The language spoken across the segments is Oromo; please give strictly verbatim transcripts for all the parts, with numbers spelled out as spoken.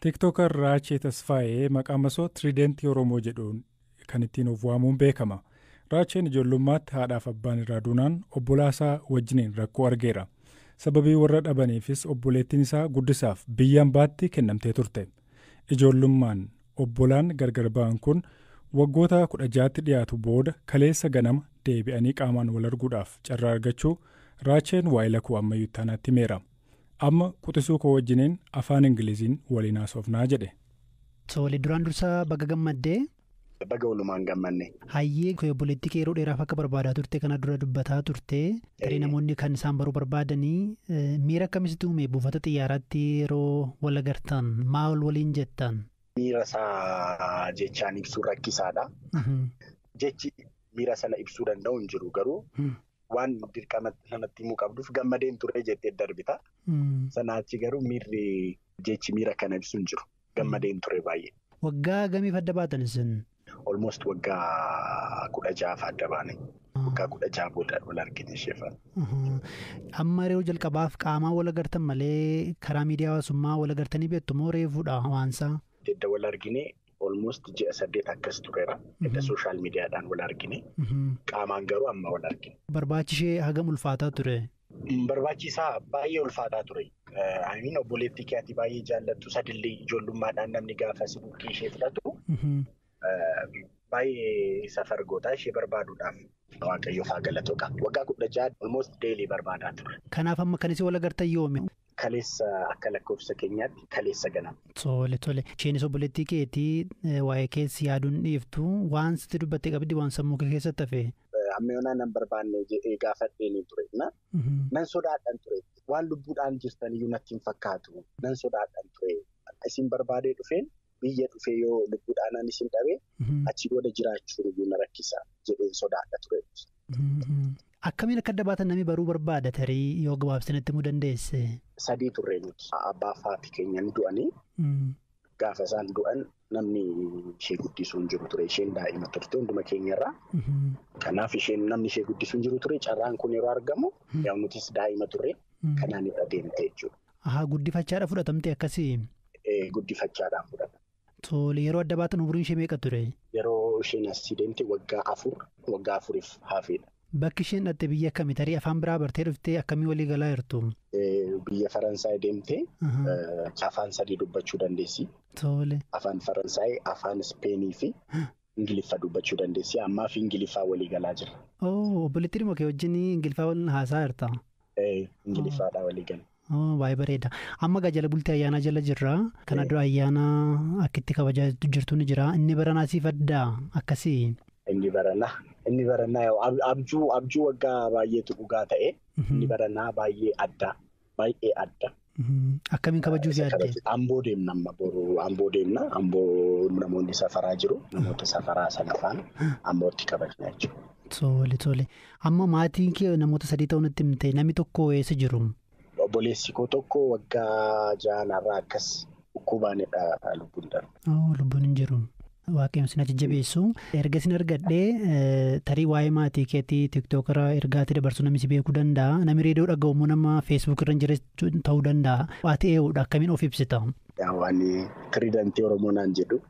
Tiktooker Raachee Tasfaayee maqaan masoo Tiriidentii Oromoo jedhuun kan ittiin of waamuun beekama. Raacheen ijoollummaatti haadhaaf abbaan irraa duunaan obbolaasaa wajjiniin rakkoo argeera. Sababii warra dhabaniifis obboleettiin isaa guddisaaf biyya ambaatti kennamtee turte. Ijoollummaan obbolaan gargar ba'an kun waggoota kudha jaatti dhiyaatu booda kaleessa ganama deebi'anii qaamaan wal arguudhaaf carraa argachuu Raacheen waa'ila koo ammayyuu taanaatti himeera. Amma quxisuu koo wajjiniin afaan Ingiliziin waliin haasofnaa jedhe. Tole duraan dursaa baga gammaddee. Baga walumaan gammanne. Hayyee obboleettii kee yeroo dheeraaf akka barbaadaa turte kana dura dubbataa turte. Tarii namoonni kan isaan baruu barbaadanii miira akkamitti uume buufata xiyyaaraatti yeroo wal agartan maal waliin jettan? Miira isaa jechaan ibsuu rakkisaadha. Jechi miira sana ibsuu danda'u hin jiru garuu. Waan dirqama namatti himuu qabduuf gammadeen ture jettee darbita. Sanaa achi garuu miirri jechi miira kana ibsu hin jiru. Gammadeen ture baay'ee. Waggaa gamiif adda baatan isin? Almost waggaa kudha ja'aaf adda baane. Waggaa kudha ja'a booda wal argine sheefan. Amma yeroo jalqabaaf qaamaa wal agartan malee karaa miidiyaa hawaasummaa wal agartanii beektu moo reefuudha waansaa? Edda wal argine. Almost ji'a saddeet akkas tureera. Edda sooshaal miidiyaadhaan wal argine. Qaamaan garuu amma wal argine. Barbaachishee hagam ulfaataa ture? Barbaachisaa baay'ee ulfaataa ture. Amiin obboleettii keetii baay'ee jaallattu sadillee ijoollummaadhaan namni gaafa sibuukii ishee fudhatu. Baay'ee safar gootaa ishee barbaaduudhaaf waaqayyoof haa galatoo qaba. Waggaa kudha ja'a almost deelii barbaadaa ture. Kanaaf amma kan isin wal agartan yoomi? Kaleessa akka lakkoofsa keenyaatti kaleessa ganama. Tole tole. Isheenis obboleettii keetii waa'ee keessi yaaduun dhiiftu waan sitti dubbattee qabdi waan sammuu kee keessatti hafe. Amma yoonaa nan barbaanne jedhee gaafadheen ture. Nan sodaadhaan ture. Waan lubbuudhaan jirtan iyyuu natti hin fakkaatu. Nan sodaadhaan ture. Isin barbaadee dhufeen biyya dhufee yoo lubbuudhaan isin dhabee achi booda jiraachuun iyyuu na rakkisa jedheen sodaadha ture. Akkamiin akka adda baatan namni baruu barbaada tarii yoo gabaabsinatti himuu dandeesse? Sadii turre nuti. Abbaa fi haati keenya ni du'anii. Gaafa isaan du'an namni ishee guddisuu hin jiru ture. Isheen daa'ima turte hunduma keenyarraa. Kanaaf isheen namni ishee guddisuu hin jiru ture. Carraan kun yeroo argamu yaa nutis daa'ima turre. Kanaan irra deemte jechuudha. Ahaa guddifachaadha fudhatamte akkasii? Guddifachaadhaan fudhatama. Tole yeroo adda baatan umriin ishee meeqa ture? Yeroo isheen asii deemte waggaa afur waggaa afuriif hafeedha. Bakki isheen dhatte biyya akkamii tarii afaan biraa bartee dhuftee akkamii walii galaa jirtu? Biyya Faransaay deemtee afaan sadii dubbachuu dandeessi. Tole. Afaan Faransaay, afaan Ispeenii fi Ingiliffaa dubbachuu dandeessi. Ammaa fi Ingiliffaa walii galaa jira. Oo obboleettii dhimma kee wajjin Ingiliffaa waliin haasaa jirta? Ingiliffaadhaa walii gala. Baay'ee bareeda. Amma gaa jala bultii ayyaanaa jala jirra. Kana dura ayyaana akkitti kabajaa jirtu ni jira. Inni baranaa siif addaa akkasii? Inni baranaa. Inni baranaa abjuu abjuu waggaa baay'eetu dhugaa ta'e. Inni baranaa baay'ee adda. Baay'ee adda. Akkamiin kabajuuf yaadde? Amboo deemna amma boru amboo deemna. Amboo namoonni safaraa jiru. Namoota safaraa sana faana ambootti kabajna jechuudha. Tole tole. Amma maatiin kee namoota sadii ta'uu natti himte namni tokko eessa jiru? Obboleessi koo tokko waggaa ja'anarraa akkas dhukkubaanidha lubbuun darbe. Oh lubbuun hin jiru. Waaqayyoon sin jajjabeessu. Erga sin argadhee tarii waa'ee maatii keetii tiktookara ergaatti dabarsuu namni si beekuu danda'a. Namni reediyoo dhaga'u nama feesbuuk irra hin jirre ta'uu danda'a. Waati ee'uudha akkamiin of ibsita? Waan tiriidentii Oromoo naan jedhu.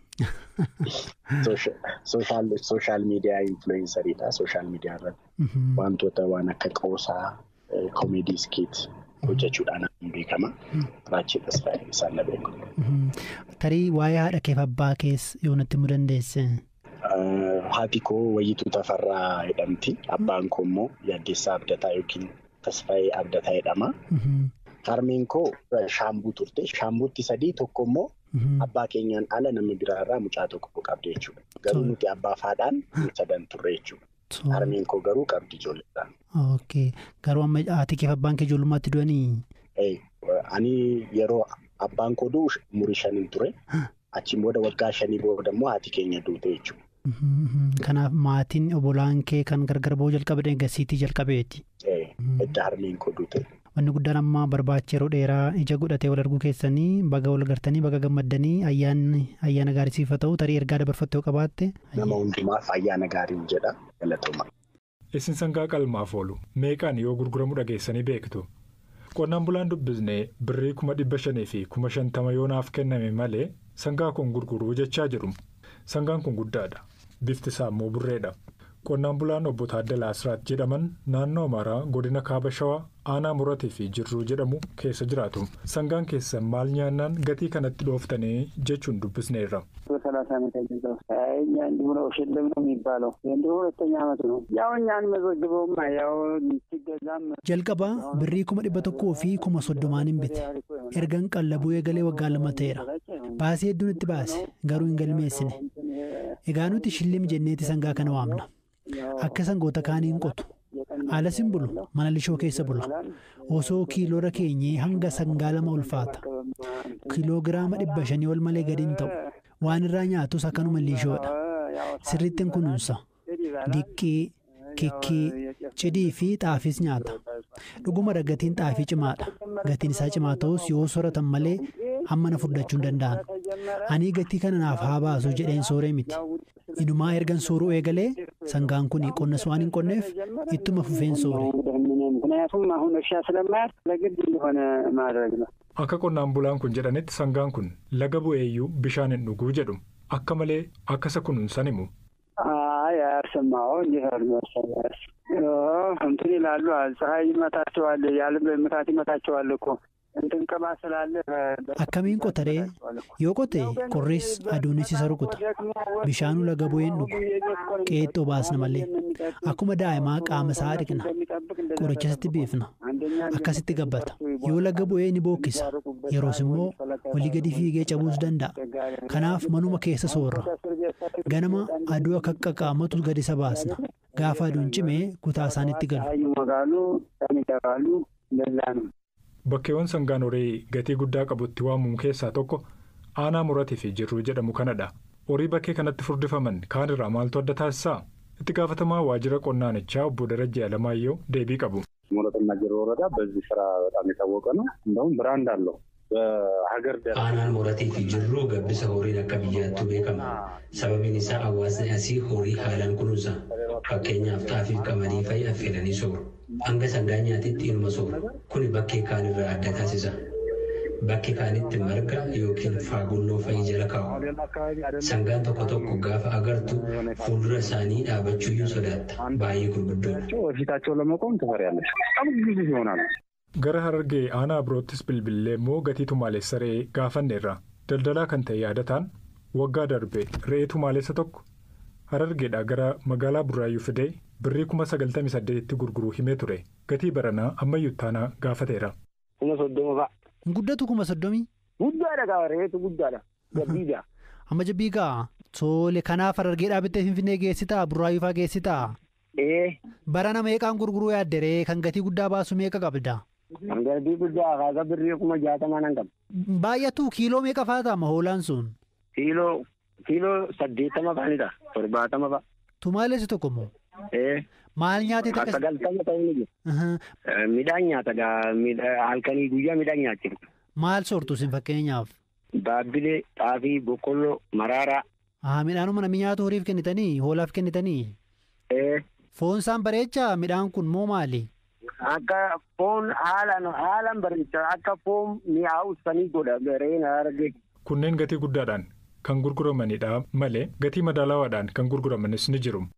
Sooshaal miidiyaa influensariidha. Sooshaal miidiyaa irratti wantoota waan akka qoosaa koomedii skit hojjechuudhaan beekama. Raachee Tasfaayee isaan na beeku. Tarii waa'ee haadha keef abbaa kees yoo natti himuu dandeesse? Haati koo Wayyituu Tafarraa jedhamti. Abbaan koo immoo Yaaddeessaa Abdataa yookiin Tasfaayee Abdataa jedhama. Harmeen koo Shaambuu turte. Shaambuutti sadii tokko immoo abbaa keenyaan ala namni biraarraa mucaa tokko qabdi jechuudha. Garuu nuti abbaa fi haadhaan sadan turre jechuudha. Harmeen koo garuu qabdi ijoolleedhaan. Okay. Garuu amma haati keef abbaan kee ijoollummaatti du'anii? Ani yeroo abbaan koo du'u umurii shaniin ture. Achiin booda waggaa shanii booda immoo haati keenya duute jechuudha. Kanaaf maatiin obbolaan kee kan gargar ba'uu jalqabee gasiitii jalqabeeti? Edda harmeen koo duute. Wanni guddaan amma barbaacha yeroo dheeraa ija godhatee wal arguu keessanii baga wal gartanii baga gammaddanii ayyaanni ayyaana gaarii siif haa ta'u tarii ergaa dabarfattee yoo qabaatte. Nama hundumaaf ayyaana gaarii jedha galatooma. Isin sangaa qalmaaf oolu meeqaan yoo gurguramu dhageessanii beektu? Qonnaan bulaan dubbisnee birrii kuma dhibba shanii fi kuma shantama yoonaaf kenname malee sangaa kun gurguruu jechaa jiru. Sangaan kun guddaadha. Bifti isaa immoo burreedha. Qonnaan bulaan obbo Taaddalaa Asraat jedhaman naannoo Amaaraa godina Kaaba Shawaa aanaa Muratii fi Jirruu jedhamu keessa jiraatu. Sangaan keessa maal nyaannaan gatii kanatti dhooftanii jechuun dubbisneerra. Jalqabaa birrii kuma dhibba tokkoo fi kuma soddomaan hin bite. Ergan qallabuu eegalee waggaa lama ta'eera. Baasii hedduun itti baase garuu hin galmeessine. Egaa nuti shillim jenneeti sangaa kana waamna. Akka sangoota kaanii hin qotu. Alas hin bulu mana lishoo keessa bula. Osoo kiiloora keenyee hanga sangaa lama ulfaata. Kiiloogiraama dhibba shanii ol malee gadi hin ta'u. Waan irraa nyaatus akkanuma lishoodha. Sirriitti hin kunuunsa. Diqqii, kikkii, cidii fi xaafiis nyaata. Dhuguma gatiin xaafii cimaadha. Gatiin isaa cimaa ta'us yoo sooratan malee hamma na furdachuu hin danda'an. Ani gatii kana naaf haa baasuu jedheen sooree miti. Inumaa ergan sooruu eegalee sangaan kun qonnas waan hin qonneef ittuma fufeen soore. Akka qonnaan bulaan kun jedhanitti sangaan kun laga bu'eeyyuu bishaan hin dhuguu jedhu akka malee akkasa kunuunsan himu. Akkamiin qotaree yoo qote qorris aduunis isa rukuta. Bishaanuu laga bu'een dhugu qeexxoo baasna malee akkuma daa'imaa qaama isaa dhiqna qorichasitti biifna akkasitti gabbata yoo laga bu'ee ni bookkisa yeroos immoo olii gadi fiigee cabuus danda'a. Kanaaf manuma keessa soorra ganama aduu akka qaqqaamatu gadi isa baasna gaafa aduun cimee kutaa isaanitti galu. Bakkeewwan sangaan horii gatii guddaa qabutti waamamu keessaa tokko aanaa Muratii fi Jirruu jedhamu kanadha. Horii bakkee kanatti furdifaman kaan irraa maaltu adda taasisaa? Itti gaafatamaa waajjira qonnaanichaa obbo Darajjee Alamaayyoo deebii qabu. ሙረትና ጅሩ ወረዳ በዚህ ስራ በጣም የታወቀ ነው። እንደውም ብራንድ አለው በሀገር ደረጃ aanaan Muratii fi Jirruu gabbisa horiin akka biyyaattuu beekama. Sababiin isaa hawaasni asii horii haalaan kunuunsa. Fakkeenyaaf xaafiif qamadii fa'i affeelanii sooru. Hanga sangaa nyaatitti inuma sooru. Kuni bakkee kaan irraa adda taasisa. Bakkee kaanitti marga yookiin faagulloo fa'i jala kaa'u. Sangaan tokko tokko gaafa agartu fuuldura isaanii dhaabachuuyyuu sodaatta. Baay'ee gurguddoodha. Gara Harargee aanaa biroottis bilbilee immoo gatii tumaalessa re'ee gaafanneerra. Daldalaa kan ta'e yaadataan waggaa darbe re'ee tumaalessa tokko Harargeedhaa gara magaalaa Burraayyuu fidee birrii kuma sagaltamii saddeetitti gurguruu himee ture. Gatii baranaa ammayyuu taanaa gaafateera. Guddatu kuma soddomii? Guddaadha gaa re'eetu guddaadha. Jabbiidha. Amma jabbii gaa tole kanaaf Harargeedhaa bittee Finfinnee geessitaa Burraayyuu fa'aa geessitaa? Ee. Barana meeqaan gurguruu yaadderee kan gatii guddaa baasu meeqa qabda? Gatii guddaa kaasa birrii kuma jaatamaa nan qaba. Baay'atu kiiloo meeqa fa'aa ta'a hoolaan sun? Kiiloo kiiloo saddeettama fa'aanidha. Torbaatama fa'a. Tumaalessi tokko moo? Ee. Maal nyaatee takka? Sagaltama ta'uu ni jira. Midhaan nyaata halkanii guyyaa midhaan nyaachiftu. Maal soortu isin fakkeenyaaf? Baabbilee, xaafii, boqqolloo, maraaraa. Haa midhaanuma namni nyaatu horiif kennitanii hoolaaf kennitanii? Ee. Foon isaan bareechaa midhaan kun moo maali? Akka foon haalaan haalaan bareechaa akka foon mi'aawu sanii godha re'een Harargee. Kunneen gatii guddaadhaan kan gurguramanidha malee gatii madaalawaadhaan kan gurguramanis ni jiru.